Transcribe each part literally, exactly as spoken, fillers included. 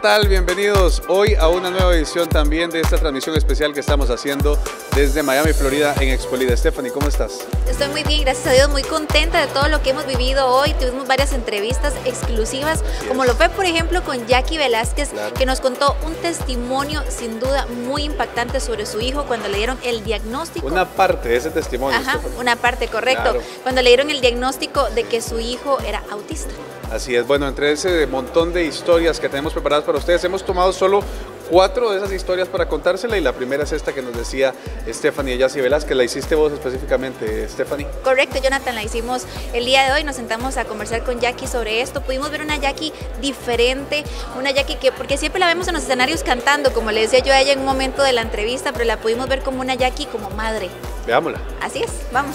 tal? Bienvenidos hoy a una nueva edición también de esta transmisión especial que estamos haciendo desde Miami, Florida, en Expolida. Stephanie, ¿cómo estás? Estoy muy bien, gracias a Dios, muy contenta de todo lo que hemos vivido hoy. Tuvimos varias entrevistas exclusivas, como lo fue, por ejemplo, con Jackie Velázquez, claro, que nos contó un testimonio sin duda muy impactante sobre su hijo cuando le dieron el diagnóstico. Una parte de ese testimonio. Ajá, Stephanie. una parte, correcto. Claro. Cuando le dieron el diagnóstico de que su hijo era autista. Así es, bueno, entre ese montón de historias que tenemos preparadas para ustedes, hemos tomado solo cuatro de esas historias para contársela, y la primera es esta que nos decía Stephanie Yassi Velázquez. ¿La hiciste vos específicamente, Stephanie? Correcto, Jonathan, la hicimos el día de hoy. Nos sentamos a conversar con Jackie sobre esto. Pudimos ver una Jackie diferente, una Jackie que, porque siempre la vemos en los escenarios cantando, como le decía yo a ella en un momento de la entrevista, pero la pudimos ver como una Jackie como madre. Veámosla. Así es, vamos.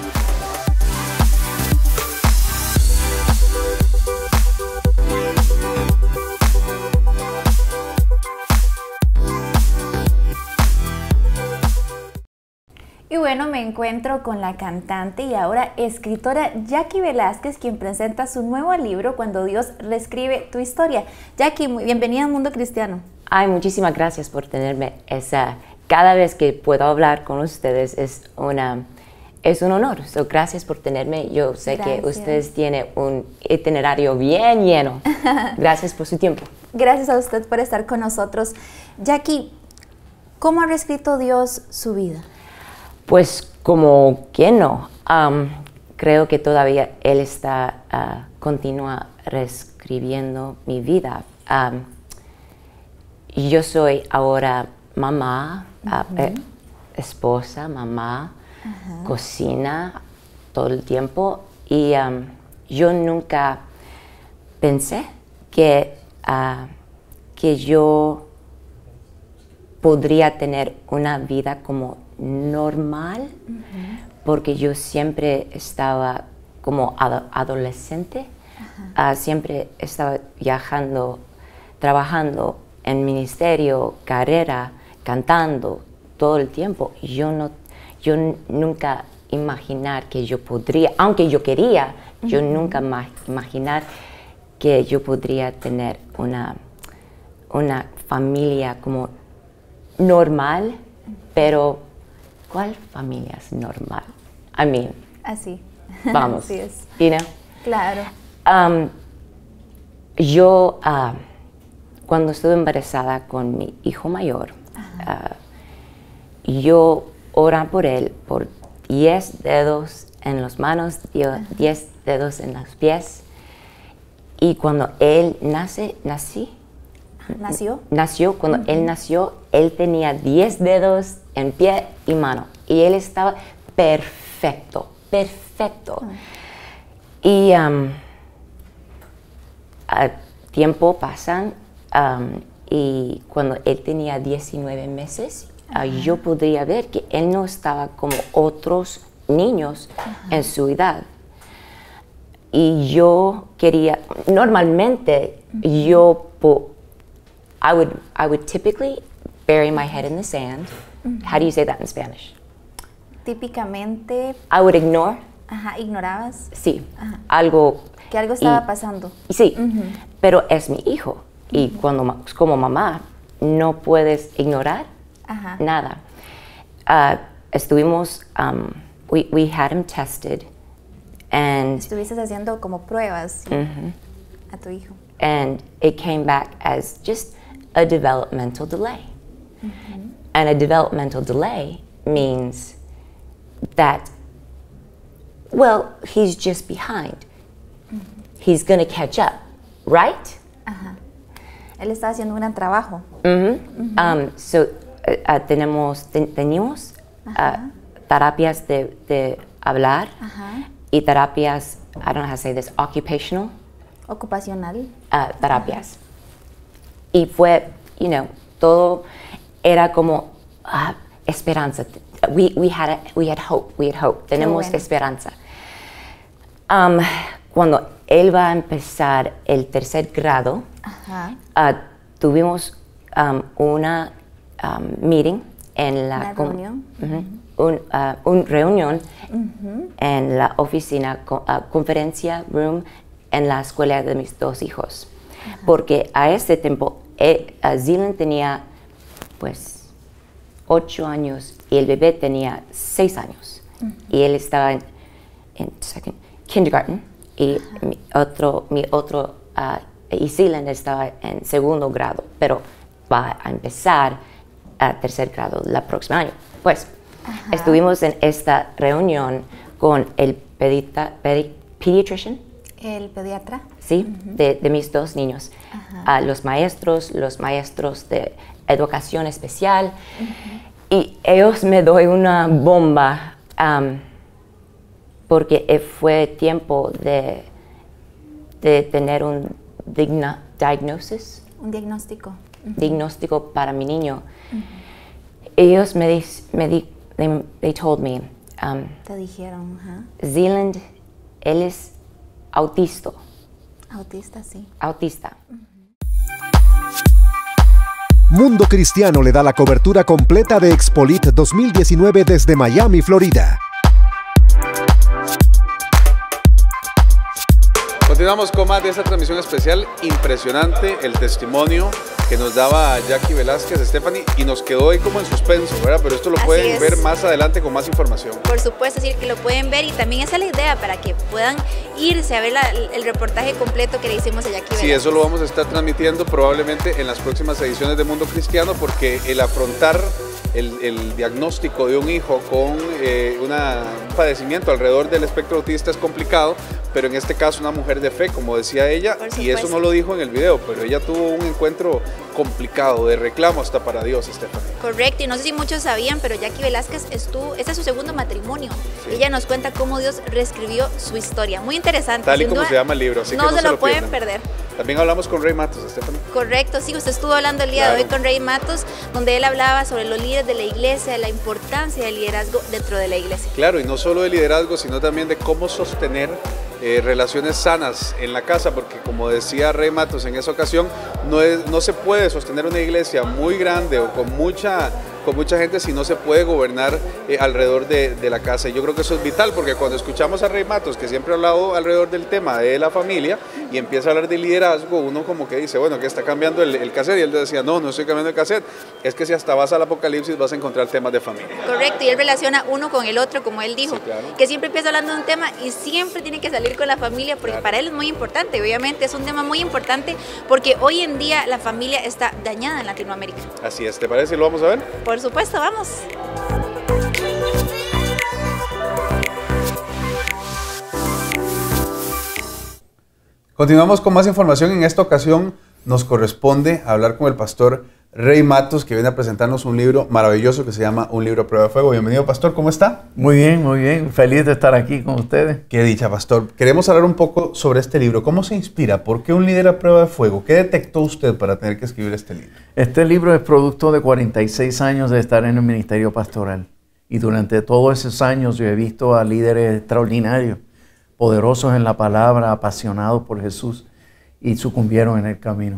Y bueno, me encuentro con la cantante y ahora escritora Jackie Velázquez, quien presenta su nuevo libro, Cuando Dios reescribe tu historia. Jackie, muy bienvenida al Mundo Cristiano. Ay, muchísimas gracias por tenerme. Esa, cada vez que puedo hablar con ustedes es, una, es un honor. So, gracias por tenerme. Yo sé gracias. que ustedes tienen un itinerario bien lleno. Gracias por su tiempo. Gracias a usted por estar con nosotros. Jackie, ¿cómo ha reescrito Dios su vida? Pues como que no, um, creo que todavía Él está, uh, continúa reescribiendo mi vida. Um, yo soy ahora mamá, uh-huh. eh, esposa, mamá, uh-huh. cocina todo el tiempo, y um, yo nunca pensé que, uh, que yo podría tener una vida como normal, uh-huh. porque yo siempre estaba como ad adolescente, uh-huh. uh, siempre estaba viajando, trabajando en ministerio, carrera, cantando todo el tiempo. Yo no, yo nunca imaginar que yo podría, aunque yo quería, uh-huh. yo nunca imaginar que yo podría tener una, una familia como normal, pero ¿cuál familia es normal? I mean, así. Vamos. Así es. You know? Claro. Um, yo, uh, cuando estuve embarazada con mi hijo mayor, uh, yo oraba por él por diez dedos en las manos, diez dedos en los pies. Y cuando él nace, nací, ¿Nació? Nació, cuando uh-huh. él nació, él tenía diez dedos en pie y mano. Y él estaba perfecto, perfecto. Uh-huh. Y um, uh, tiempo pasan, um, y cuando él tenía diecinueve meses, uh-huh. uh, yo podría ver que él no estaba como otros niños uh-huh. en su edad. Y yo quería, normalmente, uh-huh. yo po I would, I would typically bury my head in the sand. Mm-hmm. How do you say that in Spanish? Típicamente. I would ignore. Ajá, ignorabas. Sí, Ajá. algo. Que algo estaba y, pasando. Sí, uh-huh. pero es mi hijo. Uh-huh. Y cuando, como mamá, no puedes ignorar Ajá. nada. Uh, estuvimos, um, we, we had him tested. And estuviste haciendo como pruebas uh-huh. a tu hijo. And it came back as just a developmental delay. Mm-hmm. And a developmental delay means that, well, he's just behind. Mm-hmm. He's going to catch up, right? Ajá. Él está haciendo un gran trabajo. Mm-hmm. Mm-hmm. Um, so, uh, uh, tenemos, ten, tenemos uh, terapias de, de hablar Ajá. y terapias, I don't know how to say this, occupational. Ocupacional. Uh, terapias. Y fue, you know, todo era como uh, esperanza. We, we, had a, we had hope, we had hope. Tenemos bueno. esperanza. Um, cuando él va a empezar el tercer grado, uh, tuvimos um, una um, meeting en la... Una reunión. Uh-huh, un, uh, un reunión uh-huh. en la oficina, uh, conferencia room, en la escuela de mis dos hijos. Uh-huh. Porque a ese tiempo eh, uh, Zealand tenía pues ocho años y el bebé tenía seis años. Uh-huh. Y él estaba en, en second, kindergarten y uh-huh. mi otro, mi otro uh, y Zealand estaba en segundo grado, pero va a empezar a tercer grado el próximo año. Pues uh-huh. estuvimos en esta reunión con el pedita, pedi, pediatrician. ¿El pediatra? Sí, uh-huh. de, de mis dos niños. Uh-huh. uh, los maestros, los maestros de educación especial. Uh-huh. Y ellos me dan una bomba um, porque fue tiempo de, de tener un digna, diagnosis. Un diagnóstico. Uh-huh. Diagnóstico para mi niño. Uh-huh. Ellos me, di, me di, they, they told me, um, te dijeron, uh-huh. Zealand, él es autista. Autista, sí. Autista. Uh-huh. Mundo Cristiano le da la cobertura completa de Expolit dos mil diecinueve desde Miami, Florida. Continuamos con más de esta transmisión especial. Impresionante el testimonio que nos daba Jackie Velázquez, Stephanie, y nos quedó ahí como en suspenso, ¿verdad? Pero esto lo Así pueden es. ver más adelante con más información. Por supuesto, es decir, que lo pueden ver y también esa es la idea para que puedan irse a ver la, el reportaje completo que le hicimos a Jackie Velázquez. Sí, eso lo vamos a estar transmitiendo probablemente en las próximas ediciones de Mundo Cristiano, porque el afrontar el, el diagnóstico de un hijo con eh, una, un padecimiento alrededor del espectro autista es complicado, pero en este caso una mujer de fe, como decía ella, y eso no lo dijo en el video, pero ella tuvo un encuentro complicado, de reclamo hasta para Dios, Stephanie. Correcto, y no sé si muchos sabían, pero Jackie Velázquez estuvo, este es su segundo matrimonio. Sí. Ella nos cuenta cómo Dios reescribió su historia. Muy interesante. Tal y como duda, se llama el libro, así no, que no se, se lo, lo pueden pierdan. perder. También hablamos con Ray Matos, Stephanie. Correcto, sí, usted estuvo hablando el día claro. de hoy con Ray Matos, donde él hablaba sobre los líderes de la iglesia, la importancia del liderazgo dentro de la iglesia. Claro, y no solo de liderazgo, sino también de cómo sostener eh, relaciones sanas en la casa, porque como decía Ray Matos en esa ocasión, no, es, no se puede sostener una iglesia muy grande o con mucha... con mucha gente si no se puede gobernar eh, alrededor de, de la casa. Y yo creo que eso es vital, porque cuando escuchamos a Ray Matos, que siempre ha hablado alrededor del tema de la familia, y empieza a hablar de liderazgo, uno como que dice, bueno, que está cambiando el, el cassette, y él decía, no, no estoy cambiando el cassette, es que si hasta vas al Apocalipsis vas a encontrar temas de familia. Correcto, y él relaciona uno con el otro, como él dijo, sí, claro. que siempre empieza hablando de un tema y siempre tiene que salir con la familia, porque claro. para él es muy importante, obviamente es un tema muy importante, porque hoy en día la familia está dañada en Latinoamérica. Así es, ¿te parece? ¿Lo vamos a ver? Por supuesto, vamos. Continuamos con más información. En esta ocasión nos corresponde hablar con el pastor Ray Matos, que viene a presentarnos un libro maravilloso que se llama Un libro a prueba de fuego. Bienvenido, pastor, ¿cómo está? Muy bien, muy bien. Feliz de estar aquí con ustedes. Qué dicha, pastor. Queremos hablar un poco sobre este libro. ¿Cómo se inspira? ¿Por qué un líder a prueba de fuego? ¿Qué detectó usted para tener que escribir este libro? Este libro es producto de cuarenta y seis años de estar en el ministerio pastoral. Y durante todos esos años yo he visto a líderes extraordinarios, poderosos en la palabra, apasionados por Jesús, y sucumbieron en el camino.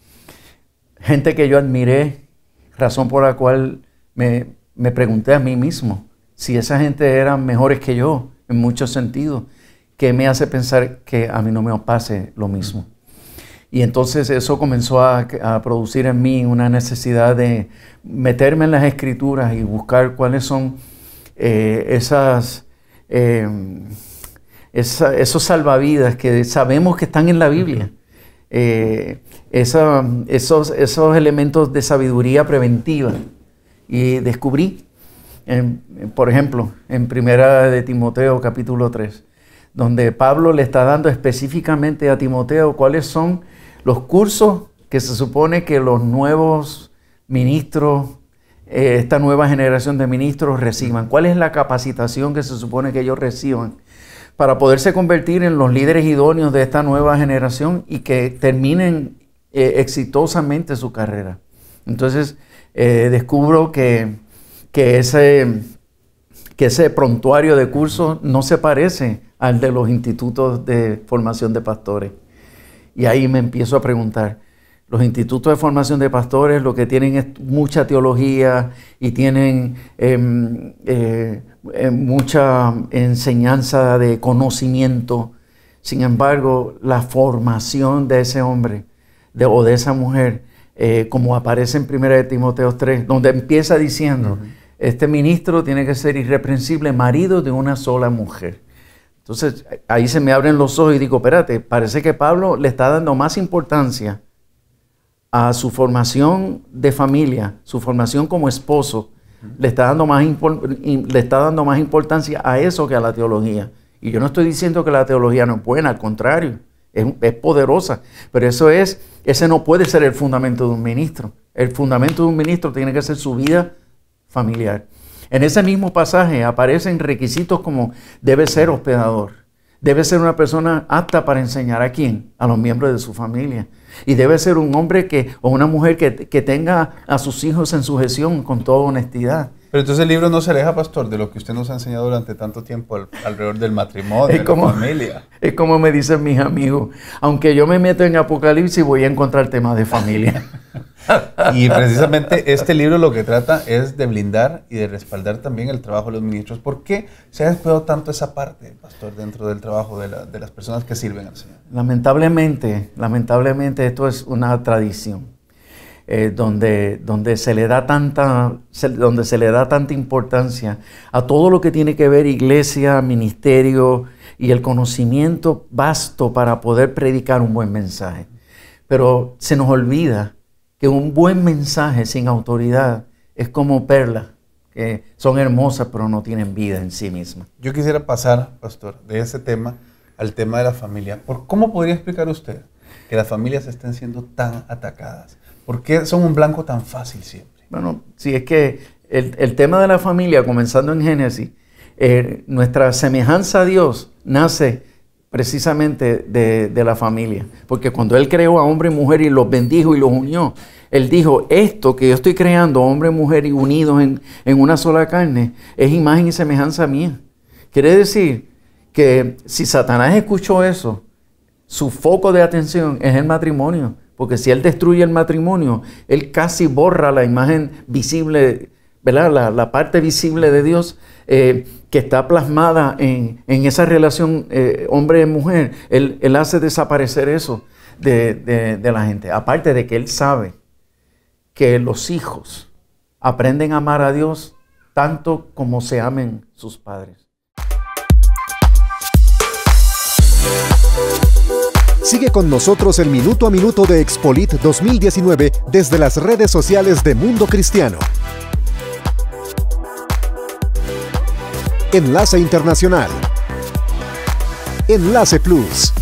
Gente que yo admiré, razón por la cual me, me pregunté a mí mismo si esa gente eran mejores que yo en muchos sentidos, que me hace pensar que a mí no me pase lo mismo. Y entonces eso comenzó a, a producir en mí una necesidad de meterme en las Escrituras y buscar cuáles son eh, esas, eh, esa, esos salvavidas que sabemos que están en la Biblia. Eh, esa, esos, esos elementos de sabiduría preventiva. Y descubrí, en, por ejemplo, en Primera de Timoteo capítulo tres, donde Pablo le está dando específicamente a Timoteo cuáles son los cursos que se supone que los nuevos ministros, eh, esta nueva generación de ministros reciban. ¿Cuál es la capacitación que se supone que ellos reciban para poderse convertir en los líderes idóneos de esta nueva generación y que terminen eh, exitosamente su carrera? Entonces eh, descubro que, que, ese, que ese prontuario de cursos no se parece al de los institutos de formación de pastores. Y ahí me empiezo a preguntar, los institutos de formación de pastores lo que tienen es mucha teología y tienen eh, eh, eh, mucha enseñanza de conocimiento. Sin embargo, la formación de ese hombre de, o de esa mujer eh, como aparece en primera de Timoteo tres, donde empieza diciendo, uh-huh. este ministro tiene que ser irreprensible, marido de una sola mujer. Entonces, ahí se me abren los ojos y digo, espérate, parece que Pablo le está dando más importancia a su formación de familia, su formación como esposo, uh-huh. le, está dando más le está dando más importancia a eso que a la teología. Y yo no estoy diciendo que la teología no es buena, al contrario, es, es poderosa, pero eso es, ese no puede ser el fundamento de un ministro. El fundamento de un ministro tiene que ser su vida familiar. En ese mismo pasaje aparecen requisitos como debe ser hospedador, debe ser una persona apta para enseñar a quién, a los miembros de su familia. Y debe ser un hombre que, o una mujer que, que tenga a sus hijos en sujeción con toda honestidad. Pero entonces el libro no se aleja, pastor, de lo que usted nos ha enseñado durante tanto tiempo al, alrededor del matrimonio, es de como, la familia. Es como me dicen mis amigos, aunque yo me meto en Apocalipsis voy a encontrar temas de familia. Y precisamente este libro lo que trata es de blindar y de respaldar también el trabajo de los ministros. ¿Por qué se ha descuidado tanto esa parte, pastor, dentro del trabajo de, la, de las personas que sirven al Señor? Lamentablemente, lamentablemente esto es una tradición. Eh, donde, donde, se le da tanta, se, donde se le da tanta importancia a todo lo que tiene que ver iglesia, ministerio y el conocimiento vasto para poder predicar un buen mensaje. Pero se nos olvida que un buen mensaje sin autoridad es como perlas, que son hermosas pero no tienen vida en sí mismas. Yo quisiera pasar, pastor, de ese tema al tema de la familia. ¿Por cómo podría explicar usted que las familias estén siendo tan atacadas? ¿Por qué son un blanco tan fácil siempre? Bueno, sí, es que el, el tema de la familia, comenzando en Génesis, eh, nuestra semejanza a Dios nace precisamente de, de la familia. Porque cuando Él creó a hombre y mujer y los bendijo y los unió, Él dijo, esto que yo estoy creando, hombre y mujer y unidos en, en una sola carne, es imagen y semejanza mía. Quiere decir que si Satanás escuchó eso, su foco de atención es el matrimonio. Porque si Él destruye el matrimonio, Él casi borra la imagen visible, ¿verdad? La, la parte visible de Dios eh, que está plasmada en, en esa relación eh, hombre-mujer. Él, él hace desaparecer eso de, de, de la gente. Aparte de que Él sabe que los hijos aprenden a amar a Dios tanto como se amen sus padres. Sigue con nosotros el Minuto a Minuto de Expolit dos mil diecinueve desde las redes sociales de Mundo Cristiano. Enlace Internacional. Enlace Plus.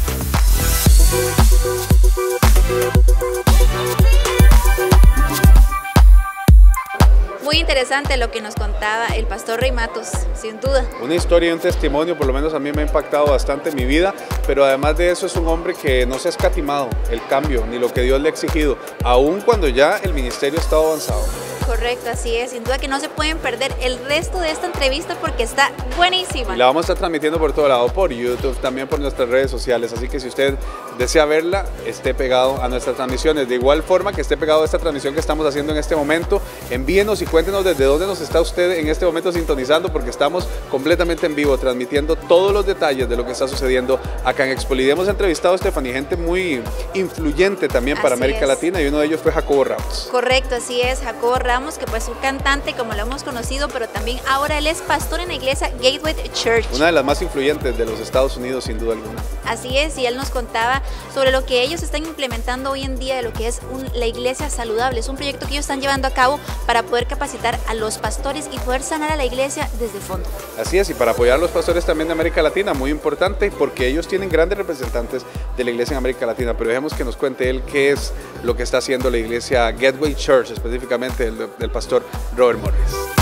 Muy interesante lo que nos contaba el pastor Rey Matos, sin duda. Una historia y un testimonio, por lo menos a mí me ha impactado bastante en mi vida, pero además de eso es un hombre que no se ha escatimado el cambio ni lo que Dios le ha exigido, aun cuando ya el ministerio ha estado avanzado. Correcto, así es. Sin duda que no se pueden perder el resto de esta entrevista porque está buenísima. La vamos a estar transmitiendo por todo lado, por YouTube, también por nuestras redes sociales. Así que si usted desea verla, esté pegado a nuestras transmisiones. De igual forma que esté pegado a esta transmisión que estamos haciendo en este momento, envíenos y cuéntenos desde dónde nos está usted en este momento sintonizando, porque estamos completamente en vivo, transmitiendo todos los detalles de lo que está sucediendo acá en Expolit. Hemos entrevistado a Estefanía, gente muy influyente también para así América es. Latina, y uno de ellos fue Jacobo Ramos. Correcto, así es, Jacobo Ramos, que pues un cantante como lo hemos conocido, pero también ahora él es pastor en la iglesia Gateway Church. Una de las más influyentes de los Estados Unidos, sin duda alguna. Así es, y él nos contaba sobre lo que ellos están implementando hoy en día de lo que es un, la iglesia saludable. Es un proyecto que ellos están llevando a cabo para poder capacitar a los pastores y poder sanar a la iglesia desde el fondo. Así es, y para apoyar a los pastores también de América Latina, muy importante, porque ellos tienen grandes representantes de la iglesia en América Latina, pero dejemos que nos cuente él qué es lo que está haciendo la iglesia Gateway Church, específicamente el, del pastor Robert Morris.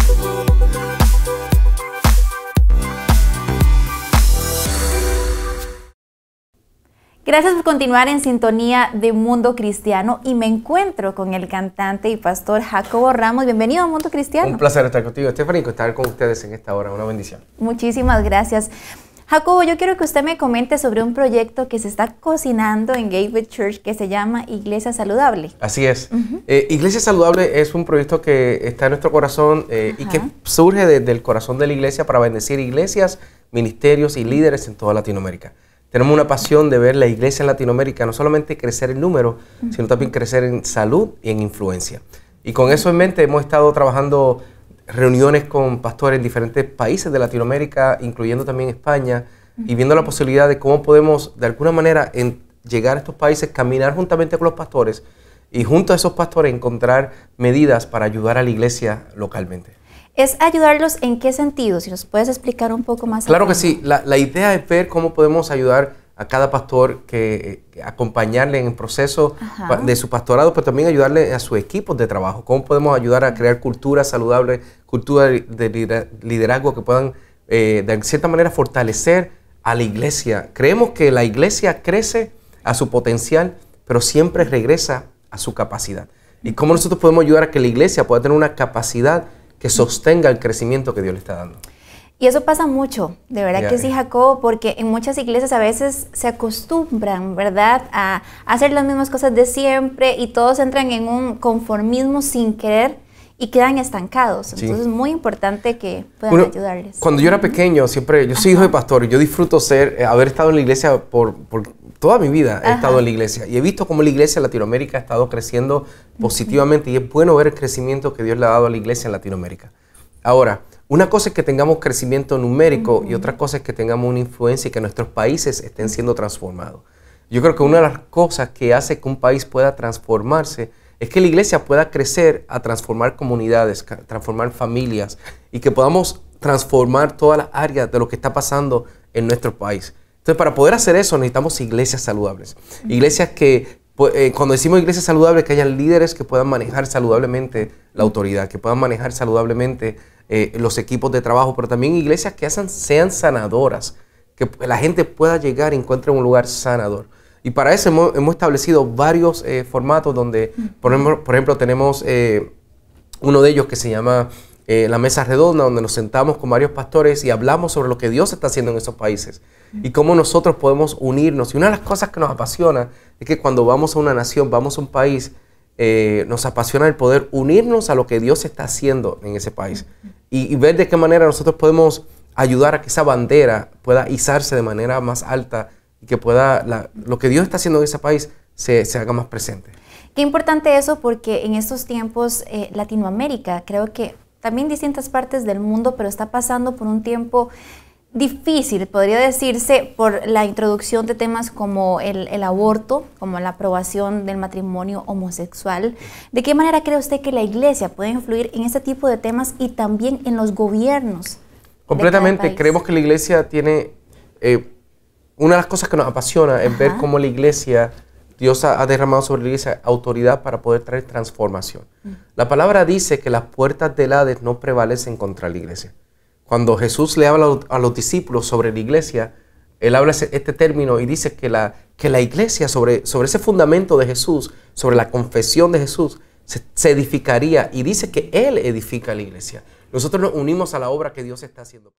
Gracias por continuar en sintonía de Mundo Cristiano y me encuentro con el cantante y pastor Jacobo Ramos. Bienvenido a Mundo Cristiano. Un placer estar contigo, Stephanie, y estar con ustedes en esta hora. Una bendición. Muchísimas gracias. Jacobo, yo quiero que usted me comente sobre un proyecto que se está cocinando en Gateway Church que se llama Iglesia Saludable. Así es. Uh-huh. eh, Iglesia Saludable es un proyecto que está en nuestro corazón eh, y que surge desde el corazón de la iglesia para bendecir iglesias, ministerios y líderes en toda Latinoamérica. tenemos una pasión de ver la iglesia en Latinoamérica no solamente crecer en número, uh-huh. sino también crecer en salud y en influencia. Y con eso en mente hemos estado trabajando reuniones con pastores en diferentes países de Latinoamérica, incluyendo también España, uh-huh. y viendo la posibilidad de cómo podemos de alguna manera en, llegar a estos países, caminar juntamente con los pastores y junto a esos pastores encontrar medidas para ayudar a la iglesia localmente. ¿Es ayudarlos en qué sentido? Si nos puedes explicar un poco más. Claro que sí. La, la idea es ver cómo podemos ayudar a cada pastor, que, que acompañarle en el proceso Ajá. de su pastorado, pero también ayudarle a sus equipos de trabajo. Cómo podemos ayudar a crear culturas saludables, culturas de liderazgo que puedan eh, de cierta manera fortalecer a la iglesia. Creemos que la iglesia crece a su potencial, pero siempre regresa a su capacidad. Y cómo nosotros podemos ayudar a que la iglesia pueda tener una capacidad que sostenga el crecimiento que Dios le está dando. Y eso pasa mucho, de verdad yeah. que sí, Jacobo, porque en muchas iglesias a veces se acostumbran, ¿verdad?, a hacer las mismas cosas de siempre y todos entran en un conformismo sin querer y quedan estancados. Entonces sí. es muy importante que puedan bueno, ayudarles. Cuando yo era pequeño, siempre, yo soy Ajá. hijo de pastor y yo disfruto ser, eh, haber estado en la iglesia por, por toda mi vida. He Ajá. estado en la iglesia y he visto cómo la iglesia en Latinoamérica ha estado creciendo positivamente uh-huh. y es bueno ver el crecimiento que Dios le ha dado a la iglesia en Latinoamérica. Ahora, una cosa es que tengamos crecimiento numérico uh-huh. y otra cosa es que tengamos una influencia y que nuestros países estén siendo transformados. Yo creo que una de las cosas que hace que un país pueda transformarse es que la iglesia pueda crecer a transformar comunidades, transformar familias y que podamos transformar todas las áreas de lo que está pasando en nuestro país. Entonces, para poder hacer eso necesitamos iglesias saludables. Uh-huh. Iglesias que, eh, cuando decimos iglesias saludables, que hayan líderes que puedan manejar saludablemente la autoridad, que puedan manejar saludablemente eh, los equipos de trabajo, pero también iglesias que hacen, sean sanadoras, que la gente pueda llegar y encuentre un lugar sanador. Y para eso hemos, hemos establecido varios eh, formatos donde, por ejemplo, por ejemplo tenemos eh, uno de ellos que se llama eh, la mesa redonda, donde nos sentamos con varios pastores y hablamos sobre lo que Dios está haciendo en esos países y cómo nosotros podemos unirnos. Y una de las cosas que nos apasiona es que cuando vamos a una nación, vamos a un país, eh, nos apasiona el poder unirnos a lo que Dios está haciendo en ese país y, y ver de qué manera nosotros podemos ayudar a que esa bandera pueda izarse de manera más alta y que pueda, la, lo que Dios está haciendo en ese país se, se haga más presente. Qué importante eso, porque en estos tiempos eh, Latinoamérica, creo que también distintas partes del mundo, pero está pasando por un tiempo difícil, podría decirse, por la introducción de temas como el, el aborto, como la aprobación del matrimonio homosexual. ¿De qué manera cree usted que la iglesia puede influir en este tipo de temas y también en los gobiernos? Completamente, creemos que la iglesia tiene... Eh, Una de las cosas que nos apasiona es Ajá. ver cómo la iglesia, Dios ha, ha derramado sobre la iglesia autoridad para poder traer transformación. Uh-huh. La palabra dice que las puertas del Hades no prevalecen contra la iglesia. Cuando Jesús le habla a los discípulos sobre la iglesia, Él habla este término y dice que la, que la iglesia, sobre, sobre ese fundamento de Jesús, sobre la confesión de Jesús, se, se edificaría y dice que Él edifica la iglesia. Nosotros nos unimos a la obra que Dios está haciendo.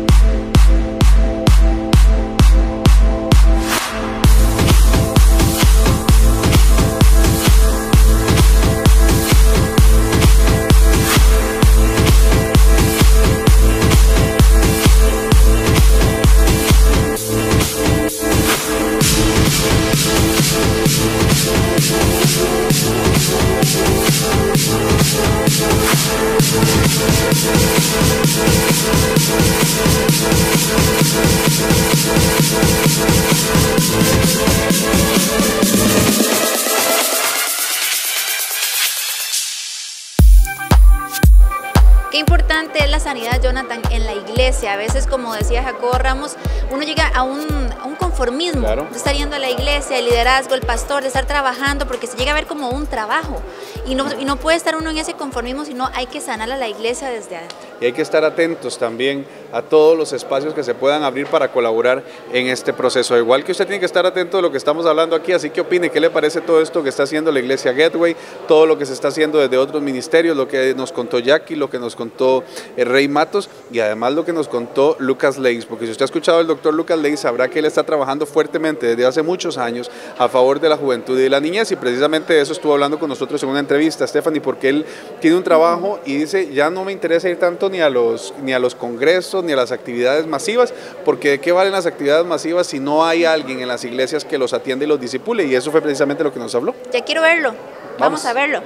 Qué importante es la sanidad, Jonathan, en la iglesia. A veces, como decía Jacobo Ramos, uno llega a un, a un conformismo claro. de estar yendo a la iglesia, el liderazgo, el pastor, de estar trabajando, porque se llega a ver como un trabajo. Y no, y no puede estar uno en ese conformismo, sino hay que sanar a la iglesia desde adentro. Y hay que estar atentos también a todos los espacios que se puedan abrir para colaborar en este proceso. Igual que usted tiene que estar atento de lo que estamos hablando aquí, así que opine, ¿qué le parece todo esto que está haciendo la iglesia Gateway? Todo lo que se está haciendo desde otros ministerios, lo que nos contó Jackie, lo que nos contó contó el Rey Matos y además lo que nos contó Lucas Leis, porque si usted ha escuchado al doctor Lucas Leis sabrá que él está trabajando fuertemente desde hace muchos años a favor de la juventud y de la niñez, y precisamente de eso estuvo hablando con nosotros en una entrevista, Stephanie, porque él tiene un trabajo y dice, ya no me interesa ir tanto ni a los, ni a los congresos ni a las actividades masivas, porque ¿de qué valen las actividades masivas si no hay alguien en las iglesias que los atiende y los disipule? Y eso fue precisamente lo que nos habló. Ya quiero verlo, vamos, vamos a verlo.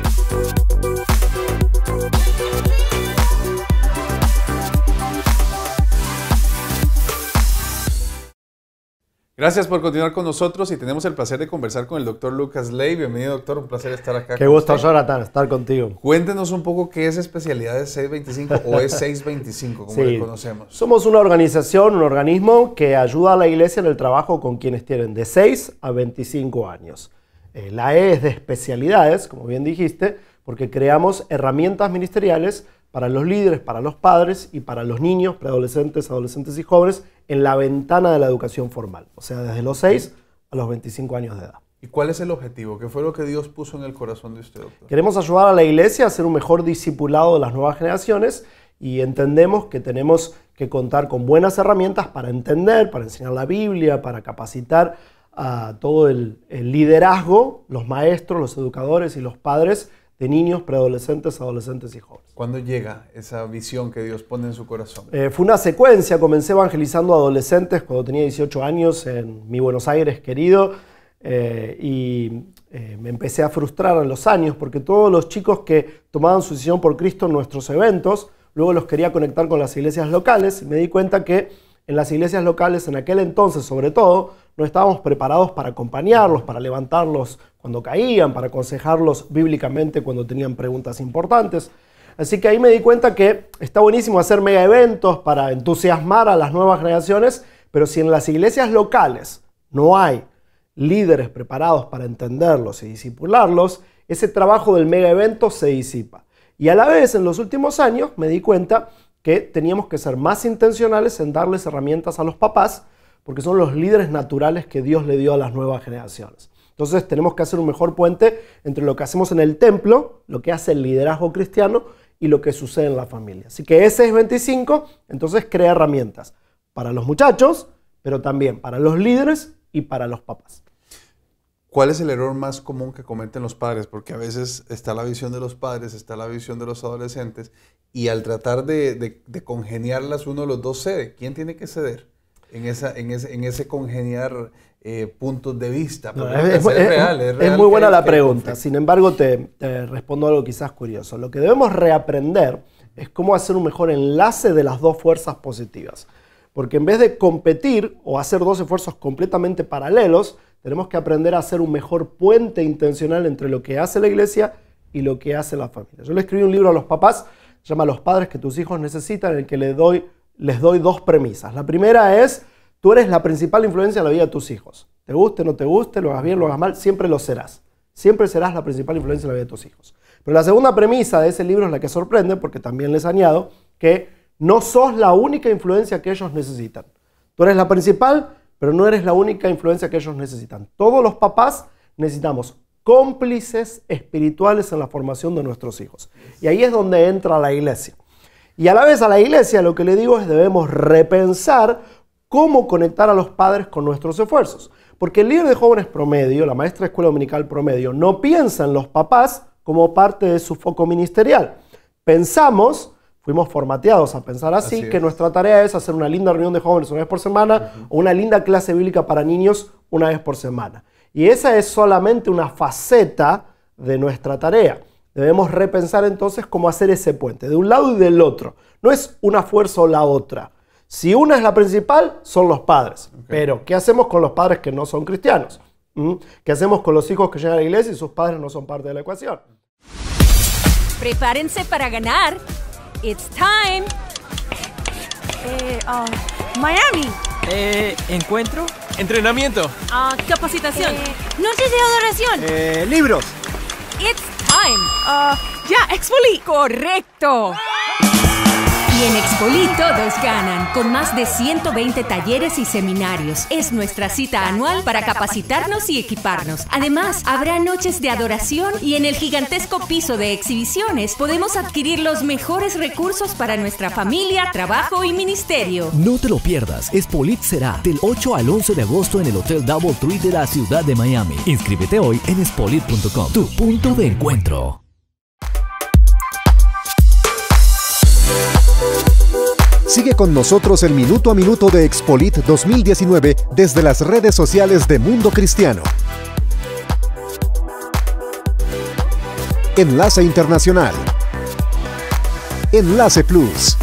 Gracias por continuar con nosotros y tenemos el placer de conversar con el doctor Lucas Leis. Bienvenido, doctor, un placer estar acá. Qué gusto, Jonathan, estar contigo. Cuéntenos un poco qué es Especialidades seiscientos veinticinco o es seiscientos veinticinco, como sí, le conocemos. Somos una organización, un organismo que ayuda a la iglesia en el trabajo con quienes tienen de seis a veinticinco años. Eh, la E es de especialidades, como bien dijiste, porque creamos herramientas ministeriales para los líderes, para los padres y para los niños, preadolescentes, adolescentes y jóvenes en la ventana de la educación formal, o sea, desde los seis a los veinticinco años de edad. ¿Y cuál es el objetivo? ¿Qué fue lo que Dios puso en el corazón de usted, doctor? Queremos ayudar a la iglesia a ser un mejor discipulado de las nuevas generaciones y entendemos que tenemos que contar con buenas herramientas para entender, para enseñar la Biblia, para capacitar a todo el, el liderazgo, los maestros, los educadores y los padres de niños, preadolescentes, adolescentes y jóvenes. ¿Cuándo llega esa visión que Dios pone en su corazón? Eh, fue una secuencia, comencé evangelizando a adolescentes cuando tenía dieciocho años en mi Buenos Aires querido eh, y eh, me empecé a frustrar en los años porque todos los chicos que tomaban su decisión por Cristo en nuestros eventos, luego los quería conectar con las iglesias locales y me di cuenta que en las iglesias locales en aquel entonces sobre todo no estábamos preparados para acompañarlos, para levantarlos cuando caían, para aconsejarlos bíblicamente cuando tenían preguntas importantes. Así que ahí me di cuenta que está buenísimo hacer mega eventos para entusiasmar a las nuevas generaciones, pero si en las iglesias locales no hay líderes preparados para entenderlos y discipularlos, ese trabajo del mega evento se disipa. Y a la vez, en los últimos años, me di cuenta que teníamos que ser más intencionales en darles herramientas a los papás, porque son los líderes naturales que Dios le dio a las nuevas generaciones. Entonces tenemos que hacer un mejor puente entre lo que hacemos en el templo, lo que hace el liderazgo cristiano y lo que sucede en la familia. Así que E seiscientos veinticinco entonces crea herramientas para los muchachos, pero también para los líderes y para los papás. ¿Cuál es el error más común que cometen los padres? Porque a veces está la visión de los padres, está la visión de los adolescentes y al tratar de, de, de congeniarlas uno de los dos cede. ¿Quién tiene que ceder en, esa, en, ese, en ese congeniar eh, puntos de vista? No, es, es, es, real, es, real es muy buena la pregunta. Sin embargo, te, te respondo algo quizás curioso. Lo que debemos reaprender es cómo hacer un mejor enlace de las dos fuerzas positivas. Porque en vez de competir o hacer dos esfuerzos completamente paralelos, tenemos que aprender a hacer un mejor puente intencional entre lo que hace la iglesia y lo que hace la familia. Yo le escribí un libro a los papás, se llama Los padres que tus hijos necesitan, en el que les doy, les doy dos premisas. La primera es, tú eres la principal influencia en la vida de tus hijos. Te guste, no te guste, lo hagas bien, lo hagas mal, siempre lo serás. Siempre serás la principal influencia en la vida de tus hijos. Pero la segunda premisa de ese libro es la que sorprende, porque también les añado que no sos la única influencia que ellos necesitan. Tú eres la principal, pero no eres la única influencia que ellos necesitan. Todos los papás necesitamos cómplices espirituales en la formación de nuestros hijos. Y ahí es donde entra la iglesia. Y a la vez a la iglesia lo que le digo es debemos repensar cómo conectar a los padres con nuestros esfuerzos. Porque el líder de jóvenes promedio, la maestra de escuela dominical promedio, no piensa en los papás como parte de su foco ministerial. Pensamos... Fuimos formateados a pensar así, así que nuestra tarea es hacer una linda reunión de jóvenes una vez por semana uh-huh. o una linda clase bíblica para niños una vez por semana. Y esa es solamente una faceta de nuestra tarea. Debemos repensar entonces cómo hacer ese puente, de un lado y del otro. No es una fuerza o la otra. Si una es la principal, son los padres. Okay. Pero, ¿qué hacemos con los padres que no son cristianos? ¿Mm? ¿Qué hacemos con los hijos que llegan a la iglesia y sus padres no son parte de la ecuación? Prepárense para ganar. It's time. Eh, uh, Miami. Eh, encuentro. Entrenamiento. Uh, capacitación. Eh, noches de adoración. Eh, libros. It's time. Uh, ya, Exfoli. Correcto. Y en Expolit todos ganan, con más de ciento veinte talleres y seminarios. Es nuestra cita anual para capacitarnos y equiparnos. Además, habrá noches de adoración y en el gigantesco piso de exhibiciones podemos adquirir los mejores recursos para nuestra familia, trabajo y ministerio. No te lo pierdas. Expolit será del ocho al once de agosto en el Hotel Double Tree de la ciudad de Miami. Inscríbete hoy en expolit punto com, tu punto de encuentro. Sigue con nosotros el minuto a minuto de Expolit dos mil diecinueve desde las redes sociales de Mundo Cristiano. Enlace Internacional. Enlace Plus.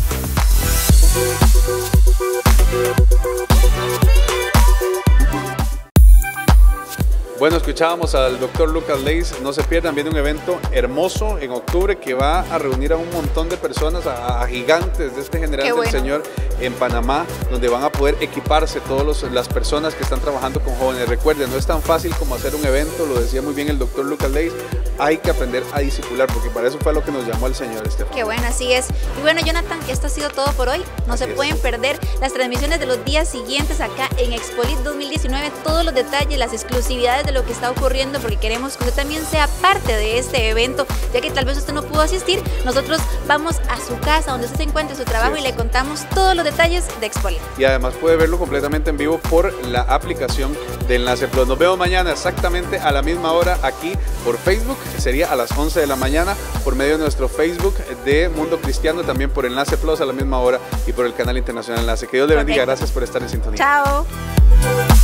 Bueno, escuchábamos al doctor Lucas Leis. No se pierdan, viene un evento hermoso en octubre que va a reunir a un montón de personas, a, a gigantes de este general bueno. del Señor en Panamá, donde van a poder equiparse todas las personas que están trabajando con jóvenes. Recuerden, no es tan fácil como hacer un evento, lo decía muy bien el doctor Lucas Leis. Hay que aprender a discipular, porque para eso fue lo que nos llamó el Señor, Estefan. Qué bueno, así es. Y bueno, Jonathan, esto ha sido todo por hoy. No así se pueden es. perder las transmisiones de los días siguientes acá en Expolit dos mil diecinueve, todos los detalles, las exclusividades de lo que está ocurriendo, porque queremos que usted también sea parte de este evento, ya que tal vez usted no pudo asistir. Nosotros vamos a su casa, donde usted se encuentre su trabajo, y le contamos todos los detalles de Expolit. Y además puede verlo completamente en vivo por la aplicación de Enlace Plus. Nos vemos mañana exactamente a la misma hora aquí por Facebook. Sería a las once de la mañana por medio de nuestro Facebook de Mundo Cristiano, también por Enlace Plus a la misma hora y por el canal internacional Enlace. Que Dios le bendiga. Gracias por estar en sintonía. Chao.